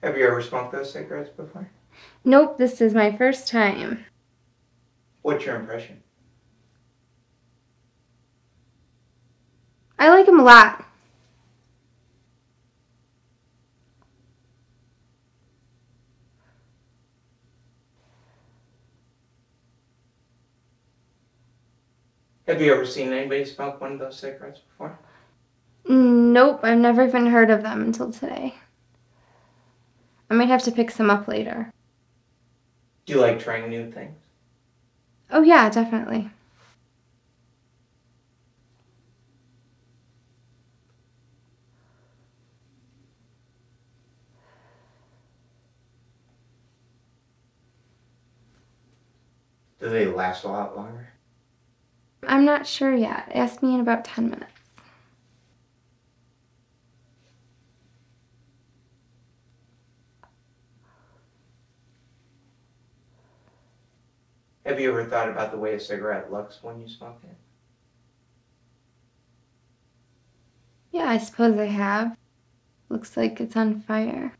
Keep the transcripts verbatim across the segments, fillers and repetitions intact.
Have you ever smoked those cigarettes before? Nope, this is my first time. What's your impression? I like them a lot. Have you ever seen anybody smoke one of those cigarettes before? Nope, I've never even heard of them until today. I might have to pick some up later. Do you like trying new things? Oh yeah, definitely. Do they last a lot longer? I'm not sure yet. Ask me in about ten minutes. Have you ever thought about the way a cigarette looks when you smoke it? Yeah, I suppose I have. Looks like it's on fire.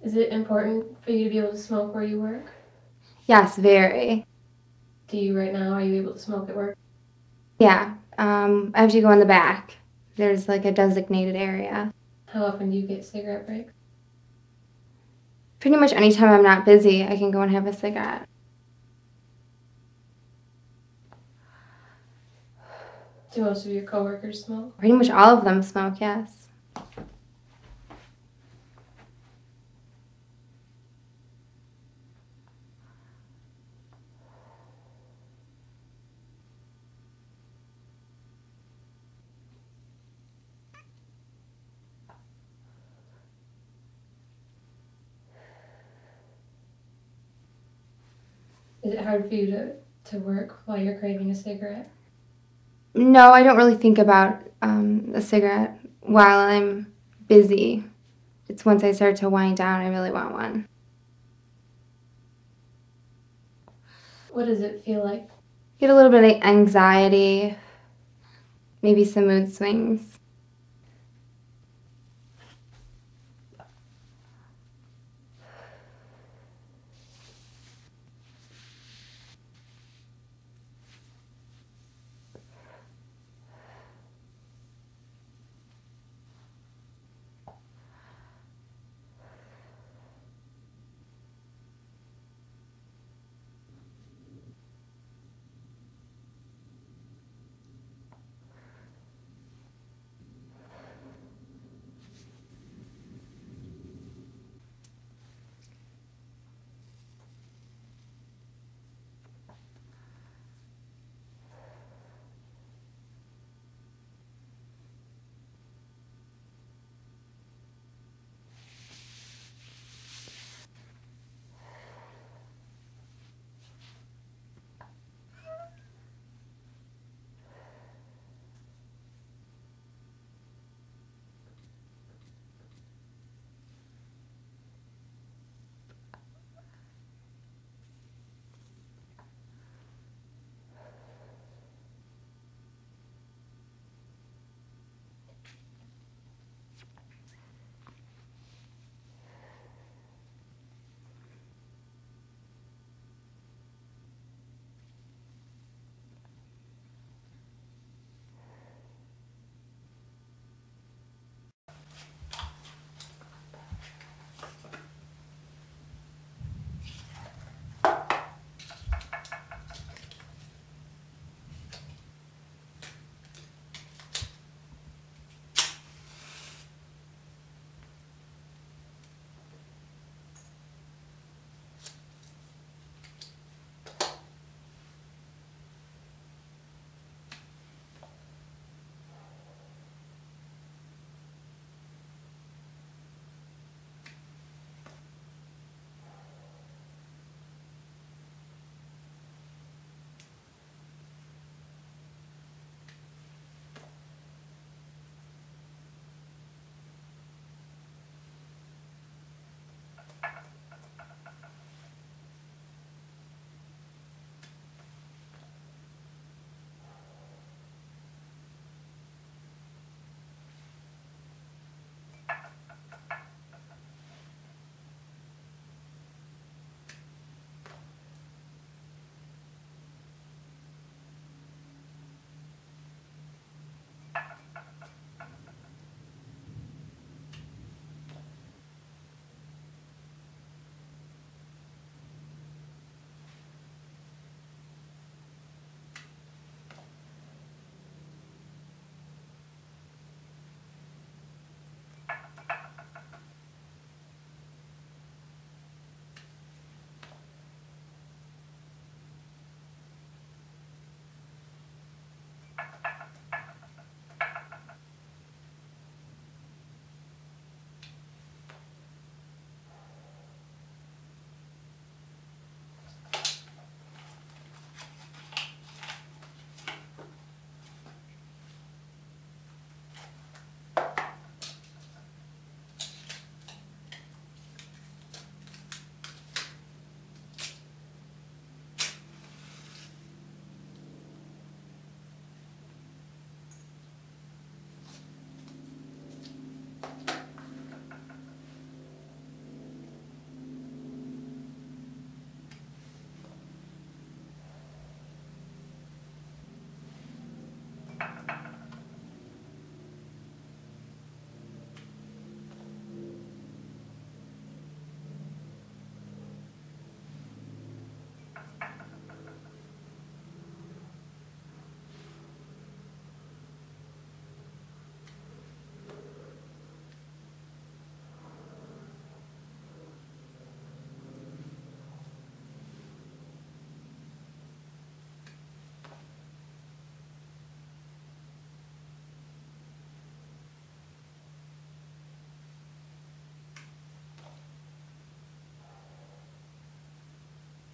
Is it important for you to be able to smoke where you work? Yes, very. Do you right now? Are you able to smoke at work? Yeah, um, I have to go in the back. There's like a designated area. How often do you get cigarette breaks? Pretty much anytime I'm not busy, I can go and have a cigarette. Do most of your coworkers smoke? Pretty much all of them smoke, yes. Is it hard for you to, to work while you're craving a cigarette? No, I don't really think about um, a cigarette while I'm busy. It's once I start to wind down, I really want one. What does it feel like? Get a little bit of anxiety, maybe some mood swings.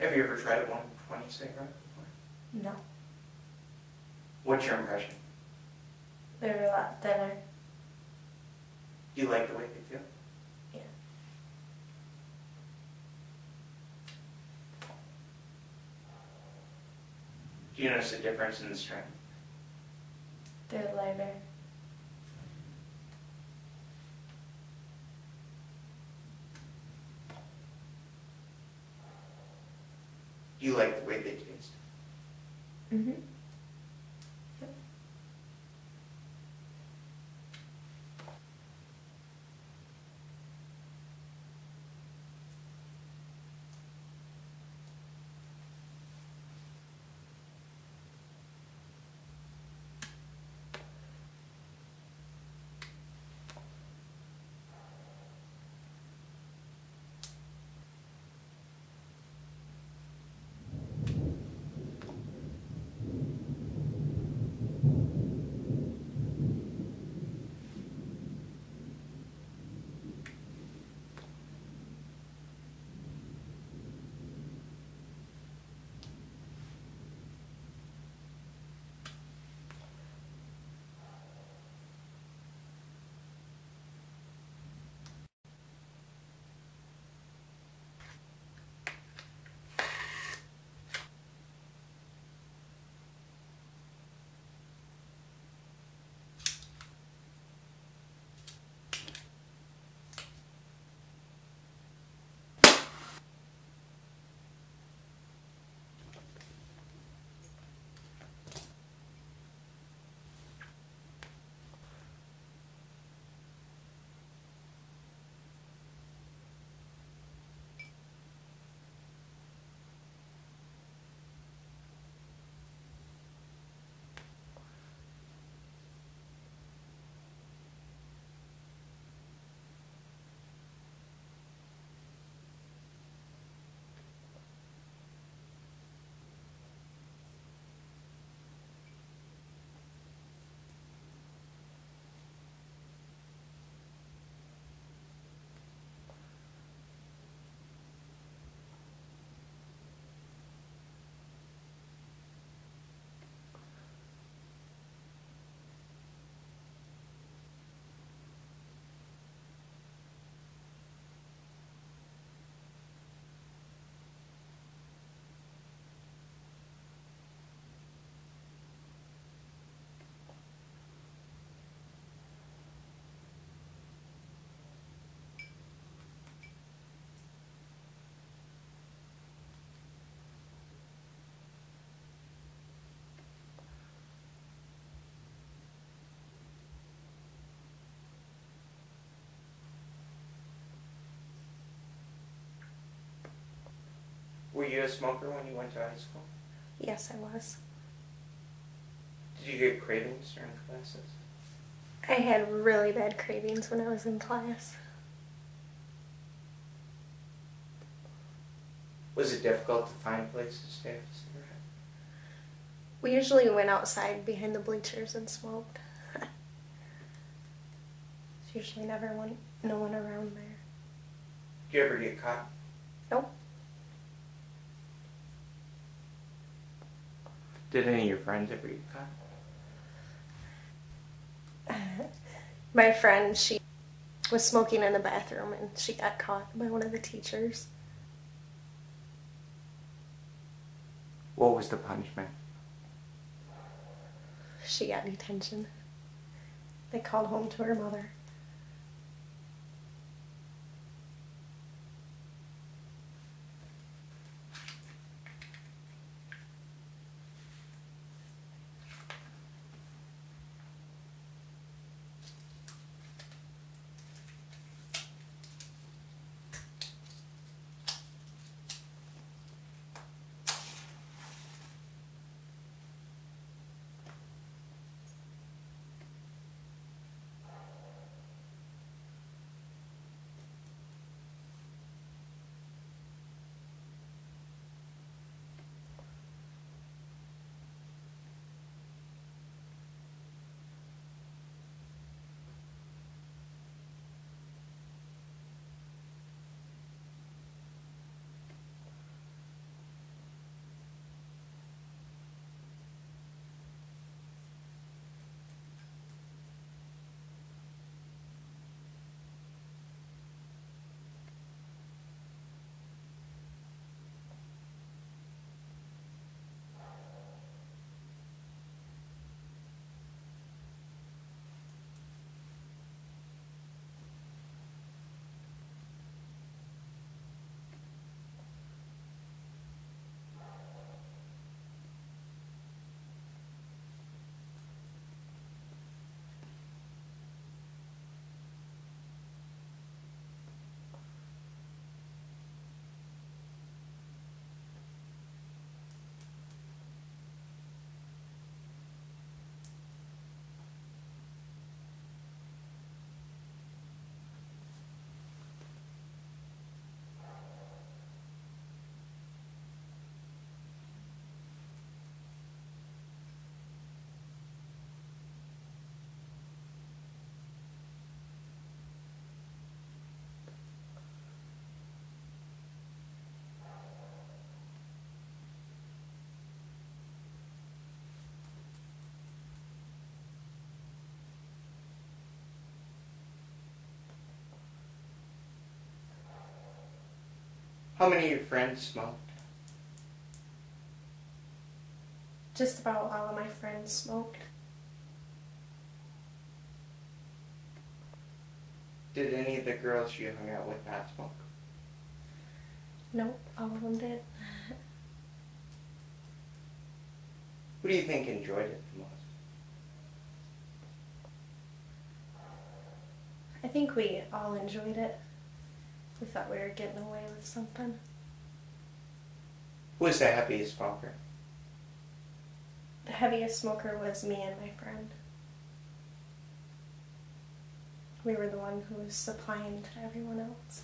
Have you ever tried a one twenty cigarette before? No, What's your impression? they're a lot thinner. Do you like the way they feel? Yeah. Do you notice a difference in the strength? They're lighter. Do you like the way they taste? Mm-hmm. Were you a smoker when you went to high school? Yes, I was. Did you get cravings during classes? I had really bad cravings when I was in class. Was it difficult to find places to have a cigarette? We usually went outside behind the bleachers and smoked. There's usually never one, no one around there. Did you ever get caught? Nope. Did any of your friends ever get caught? My friend, she was smoking in the bathroom and she got caught by one of the teachers. What was the punishment? She got detention. They called home to her mother. How many of your friends smoked? Just about all of my friends smoked. Did any of the girls you hung out with not smoke? Nope, all of them did. Who do you think enjoyed it the most? I think we all enjoyed it. We thought we were getting away with something. Who was the heaviest smoker? The heaviest smoker was me and my friend. We were the one who was supplying to everyone else.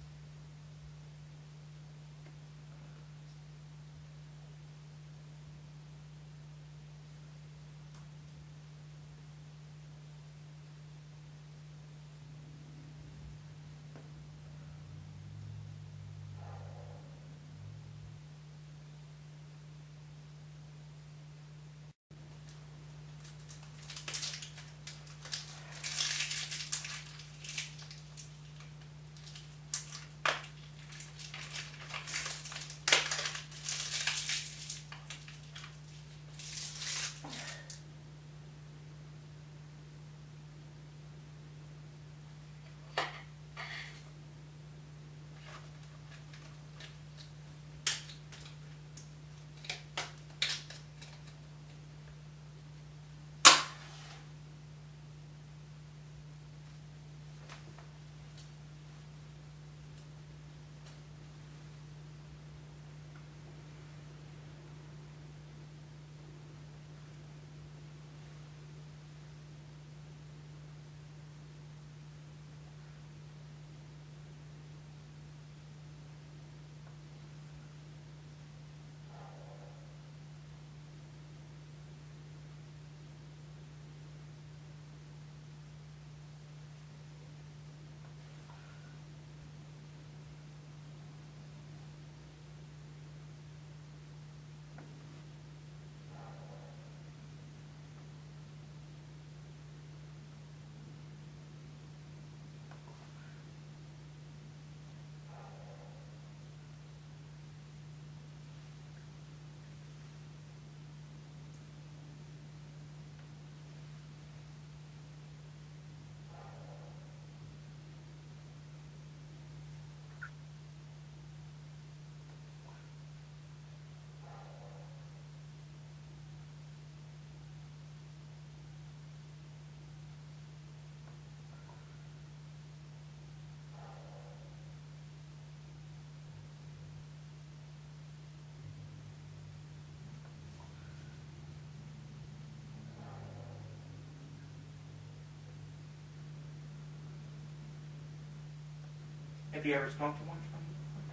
Have you ever smoked a one twenty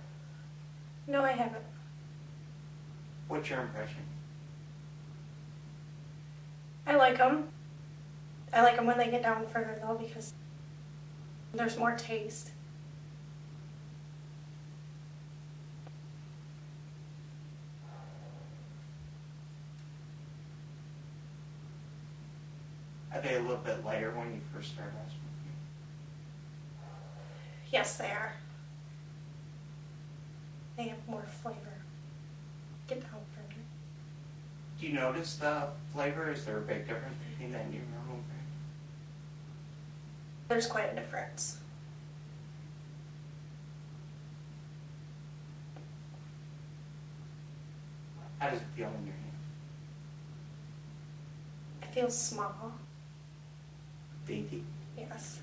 before? No, I haven't. What's your impression? I like them. I like them when they get down further though because there's more taste. Are they a little bit lighter when you first started out smoking? Yes, they are. They have more flavor. Get down further. Do you notice the flavor? Is there a big difference between that and your normal brand? There's quite a difference. How does it feel in your hand? It feels small. Dainty. Yes.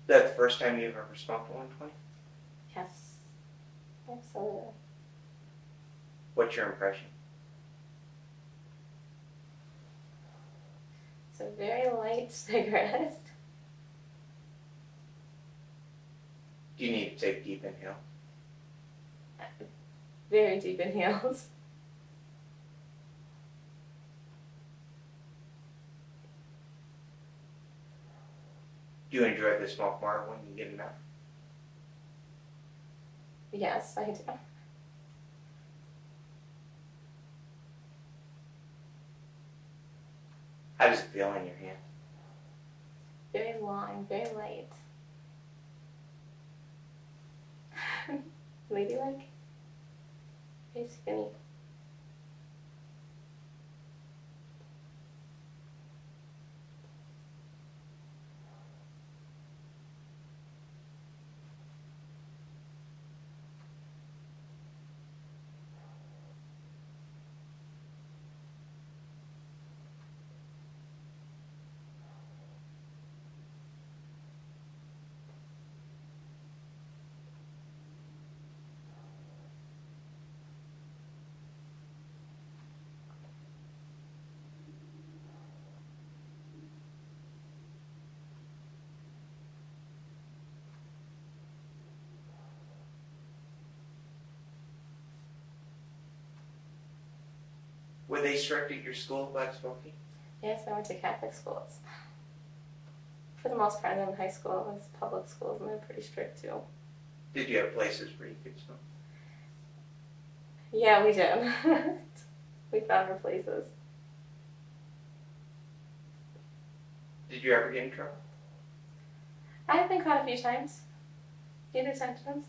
that the first time you've ever smoked a one twenty? Yes. Absolutely. What's your impression? It's a very light cigarette. Do you need to take deep inhale? Very deep inhales. Do you enjoy the smoke more when you get enough? Yes, I do. How does it feel in your hand? Very long, very light. Maybe like very skinny. Were they strict at your school about smoking? Yes, I went to Catholic schools. For the most part, in high school, it was public schools, and they're pretty strict too. Did you have places where you could smoke? Yeah, we did. We found our places. Did you ever get in trouble? I've been caught a few times. Few detentions.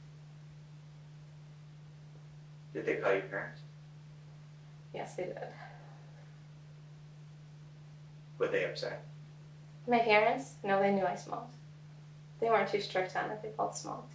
Did they call your parents? Yes, they did. Were they upset? My parents? No, they knew I smoked. They weren't too strict on it. They both smoked.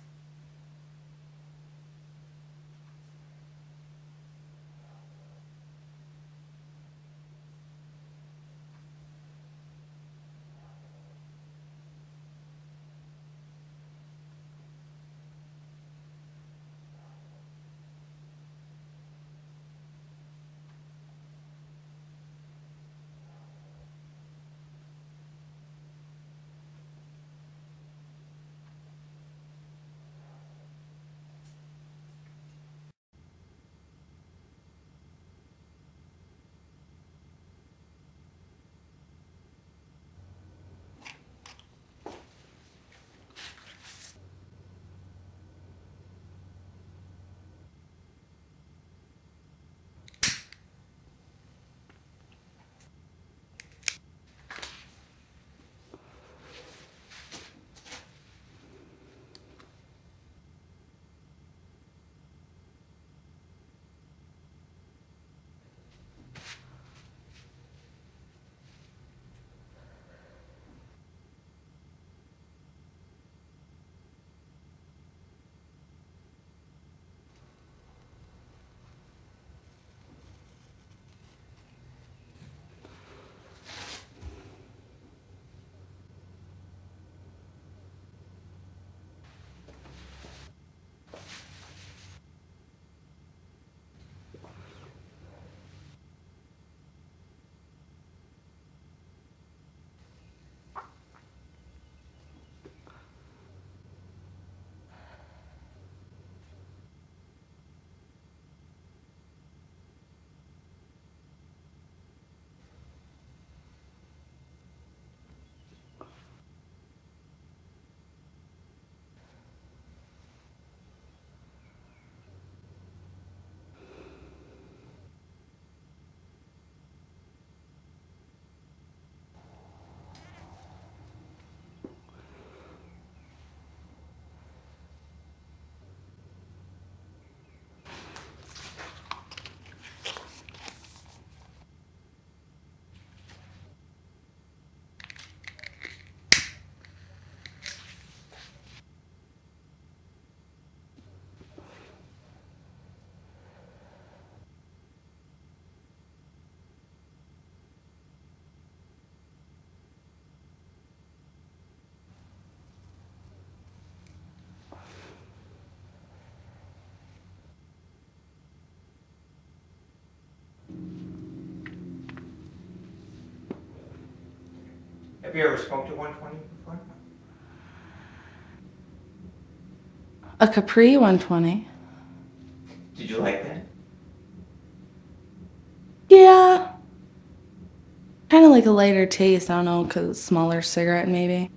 Have you ever smoked a one twenty before? A Capri one twenty. Did you like that? Yeah. Kind of like a lighter taste. I don't know, because smaller cigarette maybe.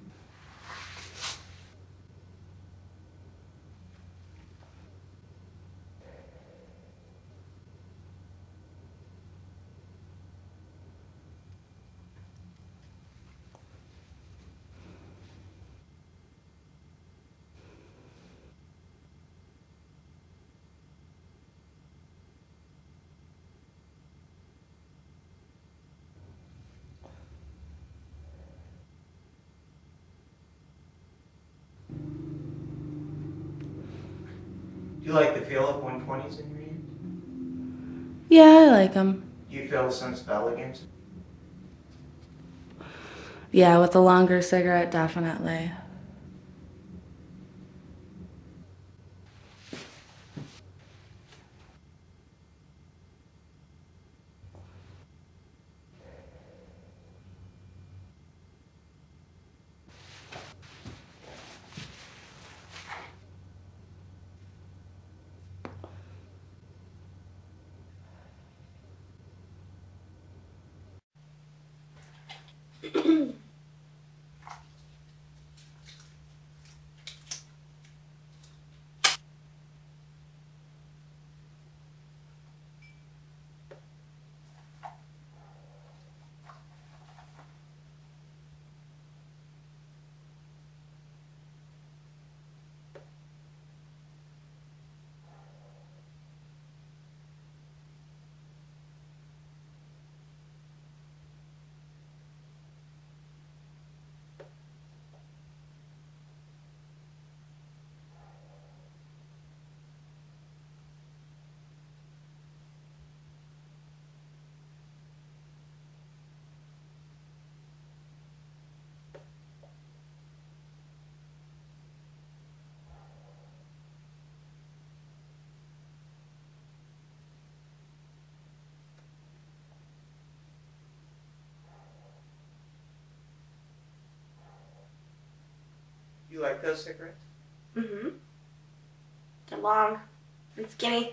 Do you like the feel of one twenties in your hand? Yeah, I like them. Do you feel a sense of elegance? Yeah, with the longer cigarette, definitely. You like those cigarettes? Mm-hmm. They're long and skinny.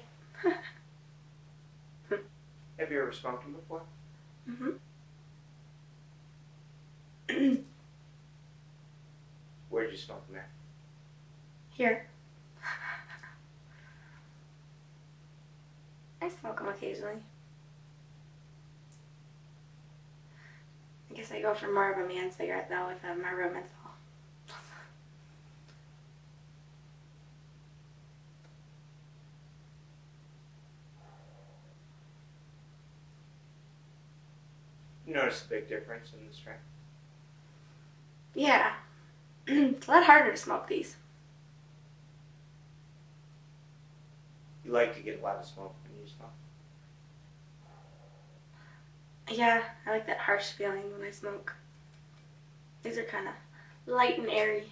Have you ever smoked them before? Mm-hmm. Where'd you smoke them at? Here. I smoke them occasionally. I guess I go for more of a man cigarette though with a Marlboro menthol. You notice a big difference in the strength? Yeah. It's a lot harder to smoke these. You like to get a lot of smoke when you smoke? Yeah, I like that harsh feeling when I smoke. These are kind of light and airy.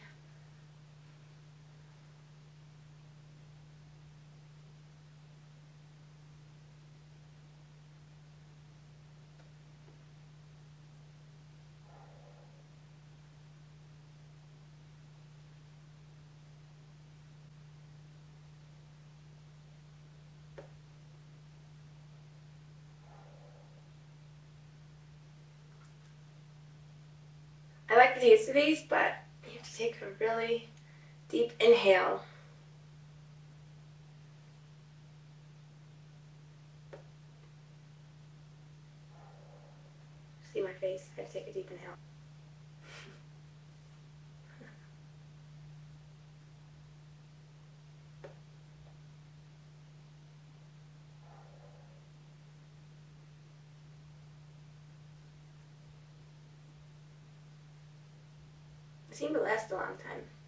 I like the taste of these, but you have to take a really deep inhale. See my face? I have to take a deep inhale. They seem to last a long time.